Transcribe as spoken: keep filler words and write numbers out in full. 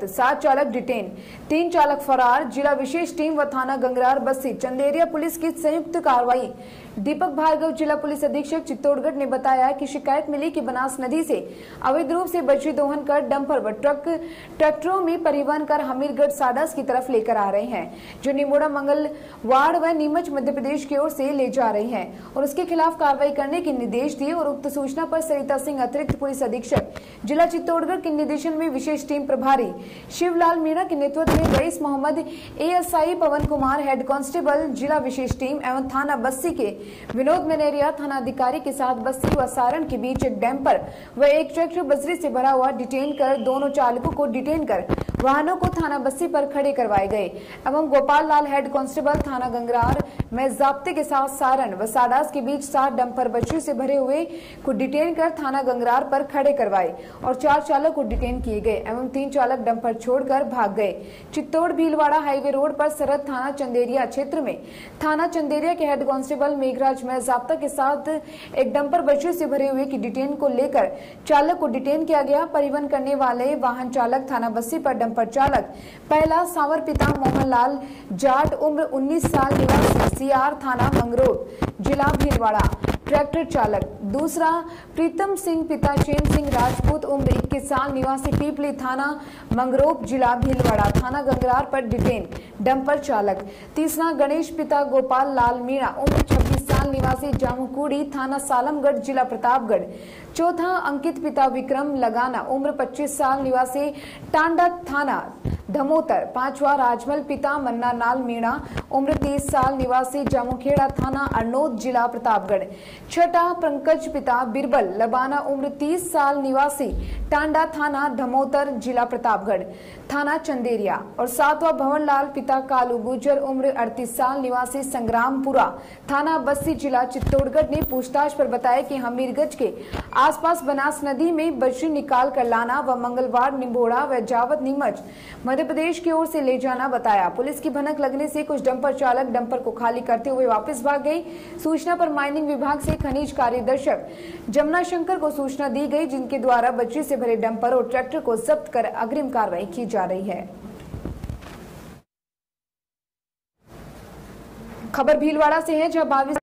जब्त, सात चालक डिटेन, तीन चालक फरार। जिला विशेष टीम व थाना गंगरार बस्सी चंदेरिया पुलिस की संयुक्त कार्रवाई। दीपक भार्गव जिला पुलिस अधीक्षक चित्तौड़गढ़ ने बताया कि शिकायत मिली कि बनास नदी से अवैध रूप से बजरी दोहन कर डंपर व ट्रक ट्रैक्टरों में परिवहन कर हमीरगढ़ साडास की तरफ लेकर आ रहे हैं, जो निमोड़ा मंगलवाड़ व नीमच मध्य प्रदेश की ओर से ले जा रहे हैं और उसके खिलाफ कार्रवाई करने के निर्देश दिए। और उक्त सूचना पर सरिता सिंह अतिरिक्त पुलिस अधीक्षक जिला चित्तौड़गढ़ के निर्देशन में विशेष टीम प्रभारी शिवलाल मीणा के नेतृत्व में Rais Mohammad, ASI Pawan Kumar, head constable जिला विशेष टीम एवं थाना बस्सी के विनोद मनेरिया थाना अधिकारी के साथ बस्सी व सारण के बीच एक डैम्पर व एक ट्रैक्टर बजरी से भरा हुआ डिटेन कर दोनों चालकों को डिटेन कर वाहनों को थाना बस्सी पर खड़े करवाए गए एवं गोपाल लाल हेड कांस्टेबल थाना गंगरार में जाब्ते के साथ सारण व साडास के बीच सात डंपर बजरी से भरे हुए को डिटेन कर थाना गंगरार पर खड़े करवाए और चार चालक को डिटेन किए गए एवं तीन चालक डंपर छोड़कर भाग गए। चित्तौड़ भीलवाड़ा हाईवे रोड पर सरहद थाना चंदेरिया क्षेत्र में थाना चंदेरिया के हेड कांस्टेबल मेघराज में जाब्ता के साथ एक डंपर बजरी से भरे हुए की डिटेन को लेकर चालक को डिटेन किया गया। परिवहन करने वाले वाहन चालक थाना बस्सी पर डंपर चालक पहला सावर पिता मोहनलाल जाट उम्र उन्नीस साल निवासी सीआर थाना मंगरोड जिला भीलवाड़ा, ट्रैक्टर चालक दूसरा प्रीतम सिंह पिता चैन सिंह राजपूत उम्र इक्कीस साल निवासी पीपली थाना मंगरोप जिला भीलवाड़ा थाना गंगरार पर डिटेन डंपर चालक। तीसरा गणेश पिता गोपाल लाल मीणा उम्र छब्बीस साल निवासी जामुकुड़ी थाना सालमगढ़ जिला प्रतापगढ़। चौथा अंकित पिता विक्रम लगाना उम्र पच्चीस साल निवासी टांडा थाना धमोतर। पांचवा राजमल पिता मन्ना नाल मीणा उम्र तीस साल निवासी जामुखेड़ा थाना अरनोद जिला प्रतापगढ़। छठा पंकज पिता बिरबल लबाना उम्र तीस साल निवासी टांडा थाना धमोतर जिला प्रतापगढ़ थाना चंदेरिया। और सातवां भवनलाल पिता कालू गुजर उम्र अड़तीस साल निवासी संग्रामपुरा थाना बस्सी जिला चित्तौड़गढ़ ने पूछताछ पर बताया कि हमीरगंज के आसपास बनास नदी में बजरी निकाल कर लाना व मंगलवार निम्बोड़ा व जावत नीमच मध्य प्रदेश की ओर से ले जाना बताया। पुलिस की भनक लगने से कुछ डंपर चालक डंपर को खाली करते हुए वापस भाग गए। सूचना पर माइनिंग विभाग से खनिज कार्यदर्शक जमुना शंकर को सूचना दी गई, जिनके द्वारा बजरी से भरे डंपर और ट्रैक्टर को जब्त कर अग्रिम कार्रवाई की जा रही है। खबर भीलवाड़ा से है, जहां बाईस